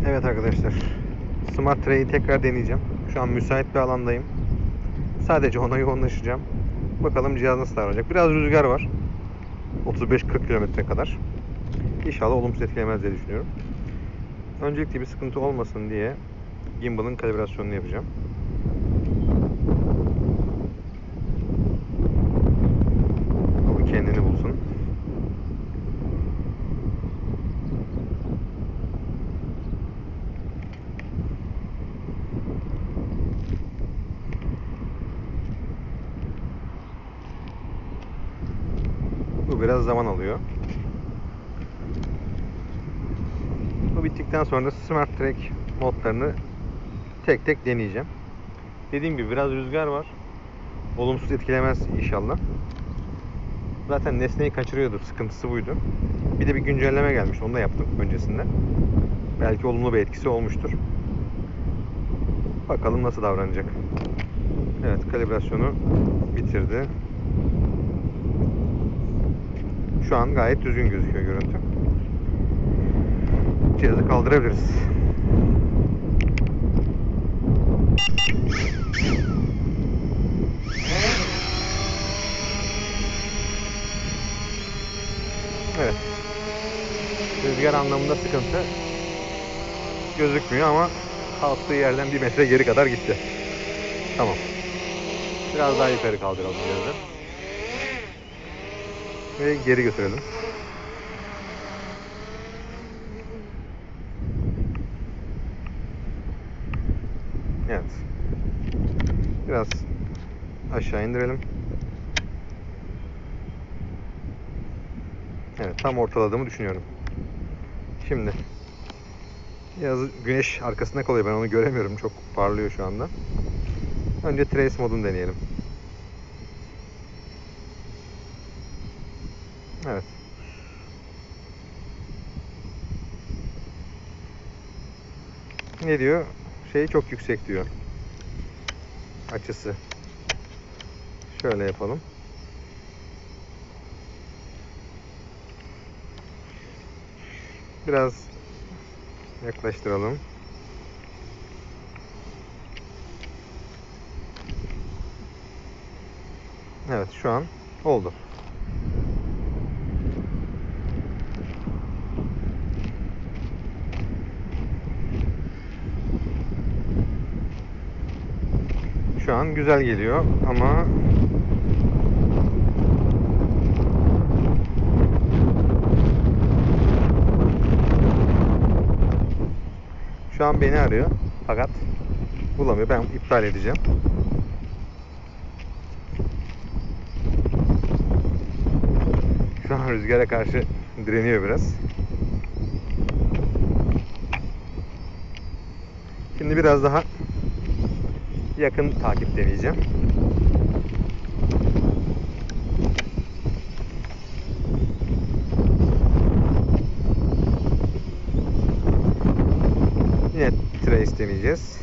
Evet arkadaşlar, Smart Tray'i tekrar deneyeceğim. Şu an müsait bir alandayım. Sadece ona yoğunlaşacağım. Bakalım cihaz nasıl davranacak. Biraz rüzgar var. 35-40 kilometre kadar. İnşallah olumsuz etkilemez diye düşünüyorum. Öncelikle bir sıkıntı olmasın diye gimbal'ın kalibrasyonunu yapacağım. O kendini bulsun. Bu biraz zaman alıyor. Bu bittikten sonra Smart Track modlarını tek tek deneyeceğim. Dediğim gibi biraz rüzgar var. Olumsuz etkilemez inşallah. Zaten nesneyi kaçırıyordu. Sıkıntısı buydu. Bir de bir güncelleme gelmiş. Onu da yaptım öncesinde. Belki olumlu bir etkisi olmuştur. Bakalım nasıl davranacak. Evet, kalibrasyonu bitirdi. Şu an gayet düzgün gözüküyor görüntü. Cihazı kaldırabiliriz. Evet. Rüzgar anlamında sıkıntı gözükmüyor ama kalktığı yerden 1 metre geri kadar gitti. Tamam. Biraz daha yukarı kaldıralım cihazı. Ve geri götürelim. Evet. Biraz aşağı indirelim. Evet, tam ortaladığımı düşünüyorum. Şimdi biraz güneş arkasında kalıyor. Ben onu göremiyorum. Çok parlıyor şu anda. Önce Trace modunu deneyelim. Evet. Ne diyor? Şey çok yüksek diyor. Açısı. Şöyle yapalım. Biraz yaklaştıralım. Evet, şu an oldu. Şu an güzel geliyor ama şu an beni arıyor fakat bulamıyor. Ben iptal edeceğim. Şu an rüzgara karşı direniyor biraz. Şimdi biraz daha yakın takip deneyeceğim. Yine trace deneyeceğiz.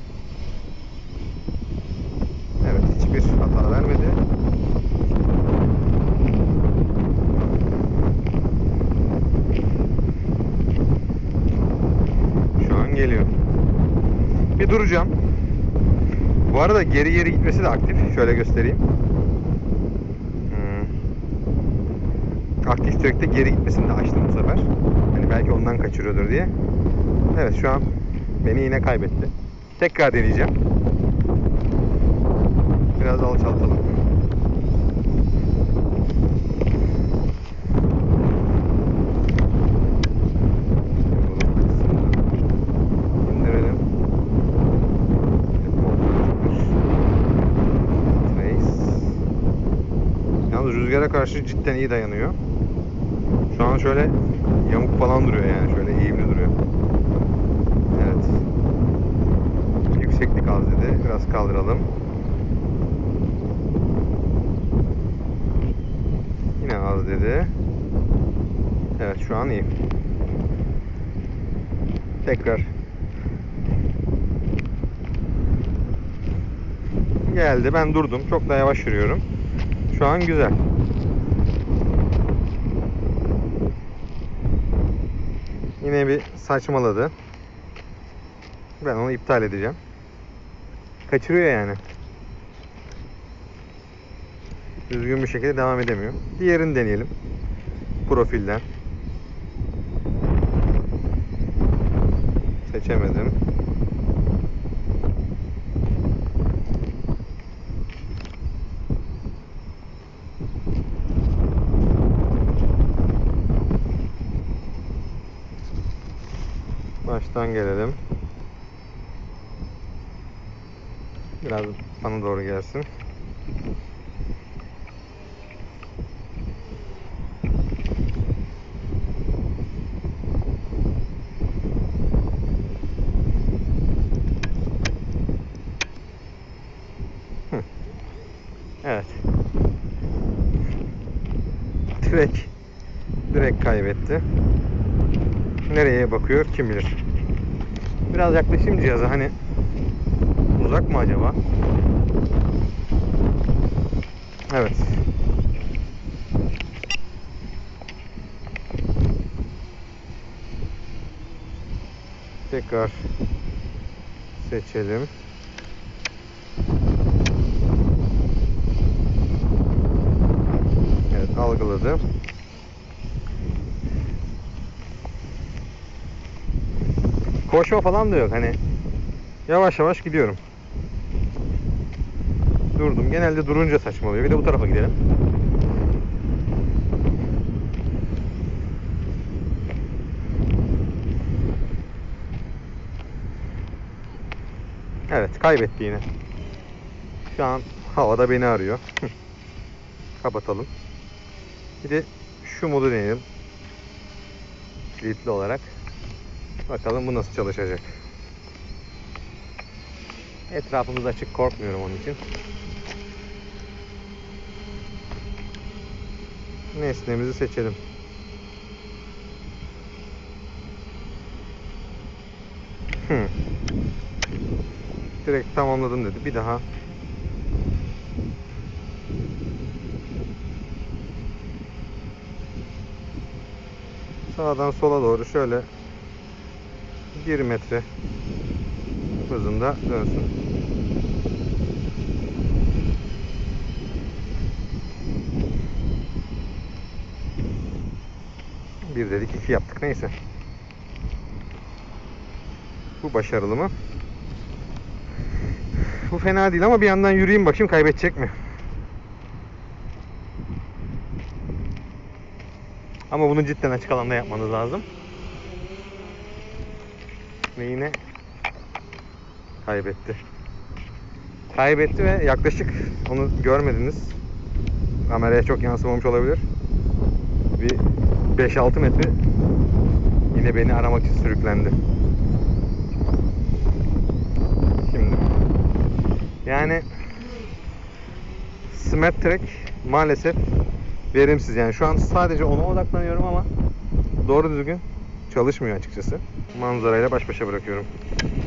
Evet, hiçbir hata vermedi. Şu an geliyor. Bir duracağım. Bu arada geri gitmesi de aktif. Şöyle göstereyim. Aktif track'te geri gitmesini de açtım bu sefer. Hani belki ondan kaçırıyordur diye. Evet, şu an beni yine kaybetti. Tekrar deneyeceğim. Biraz alçaltalım. İndirelim. Yalnız rüzgara karşı cidden iyi dayanıyor. Şu an şöyle yamuk falan duruyor yani. Şöyle eğimli duruyor. Evet. Yükseklik az dedi. Biraz kaldıralım. Yine az dedi. Evet, şu an iyi. Tekrar geldi. Ben durdum. Çok da yavaş yürüyorum. Şu an güzel. Yine bir saçmaladı. Ben onu iptal edeceğim. Kaçırıyor yani. Düzgün bir şekilde devam edemiyor. Diğerini deneyelim. Profilden. Seçemedim. Baştan gelelim. Biraz bana doğru gelsin. Evet. Direkt kaybetti. Nereye bakıyor kim bilir. Biraz yaklaşayım cihaza, hani uzak mı acaba? Evet. Tekrar seçelim. Evet, algıladı. Koşma falan da yok, hani yavaş yavaş gidiyorum. Durdum. Genelde durunca saçmalıyor. Bir de bu tarafa gidelim. Evet, kaybetti yine. Şu an havada beni arıyor. Kapatalım. Bir de şu modu deneyelim. Kilitli olarak. Bakalım bu nasıl çalışacak. Etrafımız açık, korkmuyorum onun için. Nesnemizi seçelim. Direkt tamamladım dedi. Bir daha. Sağdan sola doğru şöyle 1 metre hızında dönsün. Bir dedik, 2 yaptık, neyse. Bu başarılı mı? Bu fena değil ama bir yandan yürüyeyim bakayım kaybedecek mi? Ama bunu cidden açık alanda yapmanız lazım. Ve yine kaybetti. Kaybetti ve yaklaşık, onu görmediniz. Kameraya çok yansımamış olabilir. Bir 5-6 metre yine beni aramak için sürüklendi. Şimdi yani Smart Track maalesef verimsiz. Yani şu an sadece ona odaklanıyorum ama doğru düzgün çalışmıyor açıkçası. Manzarayla baş başa bırakıyorum.